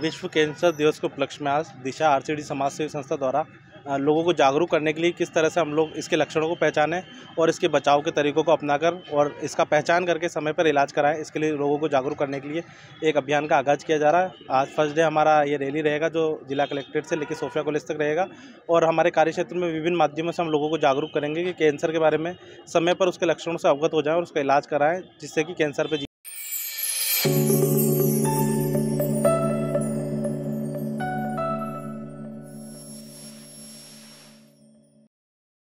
विश्व कैंसर दिवस के उपलक्ष्य में आज दिशा आरसीडी समाज सेवी संस्था द्वारा लोगों को जागरूक करने के लिए किस तरह से हम लोग इसके लक्षणों को पहचानें और इसके बचाव के तरीकों को अपनाकर और इसका पहचान करके समय पर इलाज कराएं, इसके लिए लोगों को जागरूक करने के लिए एक अभियान का आगाज़ किया जा रहा है। आज फर्स्ट डे हमारा ये रैली रहेगा जो जिला कलेक्ट्रेट से लेकर सोफिया कॉलेज तक रहेगा और हमारे कार्यक्षेत्र में विभिन्न माध्यमों से हम लोगों को जागरूक करेंगे कि कैंसर के बारे में समय पर उसके लक्षणों से अवगत हो जाएं और उसका इलाज कराएं, जिससे कि कैंसर पर